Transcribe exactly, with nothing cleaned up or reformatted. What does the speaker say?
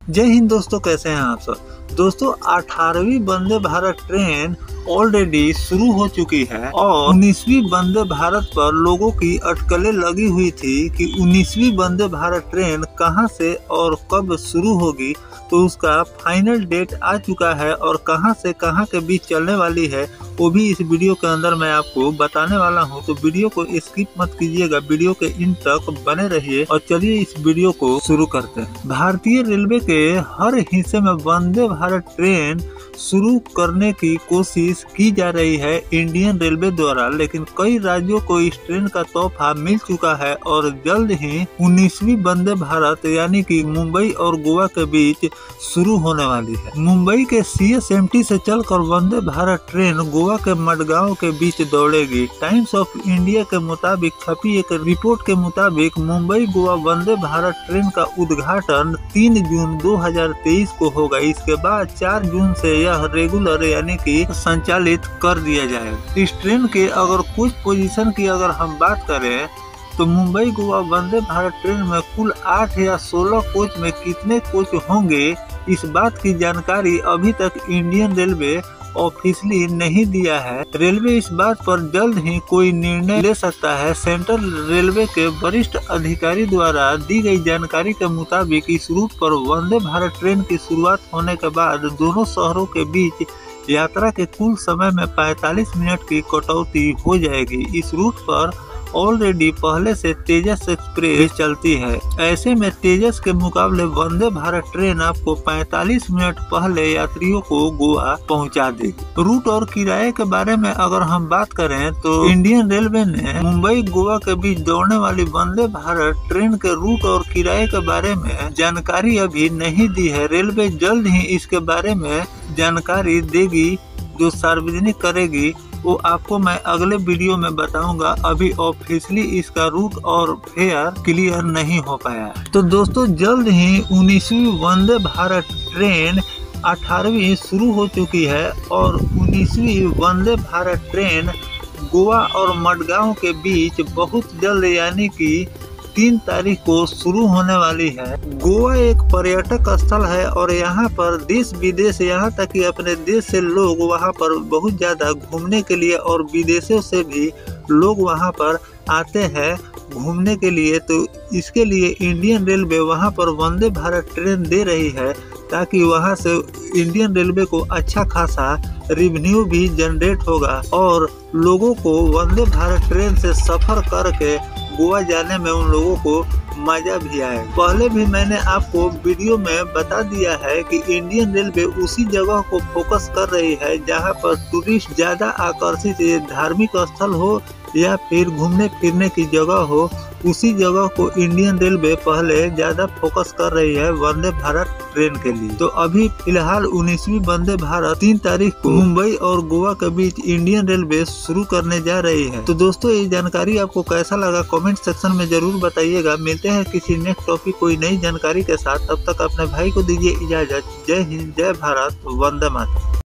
जय हिंद दोस्तों, कैसे हैं आप सब। दोस्तों, अठारहवीं वंदे भारत ट्रेन ऑलरेडी शुरू हो चुकी है और उन्नीसवीं वंदे भारत पर लोगों की अटकलें लगी हुई थी कि उन्नीसवीं वंदे भारत ट्रेन कहां से और कब शुरू होगी। तो उसका फाइनल डेट आ चुका है और कहां से कहां के बीच चलने वाली है वो भी इस वीडियो के अंदर मैं आपको बताने वाला हूं। तो वीडियो को स्किप मत कीजिएगा, वीडियो के इन तक बने रहिए और चलिए इस वीडियो को शुरू करते हैं। भारतीय रेलवे के हर हिस्से में वंदे भारत ट्रेन शुरू करने की कोशिश की जा रही है इंडियन रेलवे द्वारा, लेकिन कई राज्यों को इस ट्रेन का तोहफा मिल चुका है और जल्द ही उन्नीसवीं वंदे भारत यानी कि मुंबई और गोवा के बीच शुरू होने वाली है। मुंबई के सी एस एम टी से चलकर वंदे भारत ट्रेन गोवा के मडगांव के बीच दौड़ेगी। टाइम्स ऑफ इंडिया के मुताबिक छपी एक रिपोर्ट के मुताबिक मुंबई गोवा वंदे भारत ट्रेन का उद्घाटन तीन जून दो हज़ार तेईस को होगा। इसके बाद चार जून से यह रेगुलर यानी कि संचालित कर दिया जाएगा। इस ट्रेन के अगर कुछ पोजीशन की अगर हम बात करें तो मुंबई गोवा वंदे भारत ट्रेन में कुल आठ या सोलह कोच में कितने कोच होंगे, इस बात की जानकारी अभी तक इंडियन रेलवे ऑफिशियली नहीं दिया है। रेलवे इस बात पर जल्द ही कोई निर्णय ले सकता है। सेंट्रल रेलवे के वरिष्ठ अधिकारी द्वारा दी गई जानकारी के मुताबिक इस रूट पर वंदे भारत ट्रेन की शुरुआत होने के बाद दोनों शहरों के बीच यात्रा के कुल समय में पैंतालीस मिनट की कटौती हो जाएगी। इस रूट पर ऑलरेडी पहले से तेजस एक्सप्रेस चलती है। ऐसे में तेजस के मुकाबले वंदे भारत ट्रेन आपको पैंतालीस मिनट पहले यात्रियों को गोवा पहुंचा देगी। रूट और किराए के बारे में अगर हम बात करें तो इंडियन रेलवे ने मुंबई गोवा के बीच दौड़ने वाली वंदे भारत ट्रेन के रूट और किराए के बारे में जानकारी अभी नहीं दी है। रेलवे जल्द ही इसके बारे में जानकारी देगी, जो सार्वजनिक करेगी वो आपको मैं अगले वीडियो में बताऊंगा। अभी ऑफिशियली इसका रूट और फेयर क्लियर नहीं हो पाया है। तो दोस्तों, जल्द ही उन्नीसवीं वंदे भारत ट्रेन अठारहवीं शुरू हो चुकी है और उन्नीसवीं वंदे भारत ट्रेन गोवा और मडगांव के बीच बहुत जल्द यानी कि तीन तारीख को शुरू होने वाली है। गोवा एक पर्यटक स्थल है और यहाँ पर देश विदेश यहाँ तक कि अपने देश से लोग वहाँ पर बहुत ज्यादा घूमने के लिए और विदेशों से भी लोग वहाँ पर आते हैं घूमने के लिए। तो इसके लिए इंडियन रेलवे वहाँ पर वंदे भारत ट्रेन दे रही है ताकि वहाँ से इंडियन रेलवे को अच्छा खासा रेवेन्यू भी जनरेट होगा और लोगों को वंदे भारत ट्रेन से सफर करके गोवा जाने में उन लोगों को मजा भी आए। पहले भी मैंने आपको वीडियो में बता दिया है कि इंडियन रेलवे उसी जगह को फोकस कर रही है जहां पर टूरिस्ट ज्यादा आकर्षित, धार्मिक स्थल हो या फिर घूमने फिरने की जगह हो, उसी जगह को इंडियन रेलवे पहले ज्यादा फोकस कर रही है वंदे भारत ट्रेन के लिए। तो अभी फिलहाल उन्नीसवीं वंदे भारत तीन तारीख को मुंबई और गोवा के बीच इंडियन रेलवे शुरू करने जा रही है। तो दोस्तों, ये जानकारी आपको कैसा लगा कमेंट सेक्शन में जरूर बताइएगा। मिलते हैं किसी नेक्स्ट टॉपिक कोई नई जानकारी के साथ, तब तक अपने भाई को दीजिए इजाजत। जय हिंद, जय भारत, वंदे मातरम।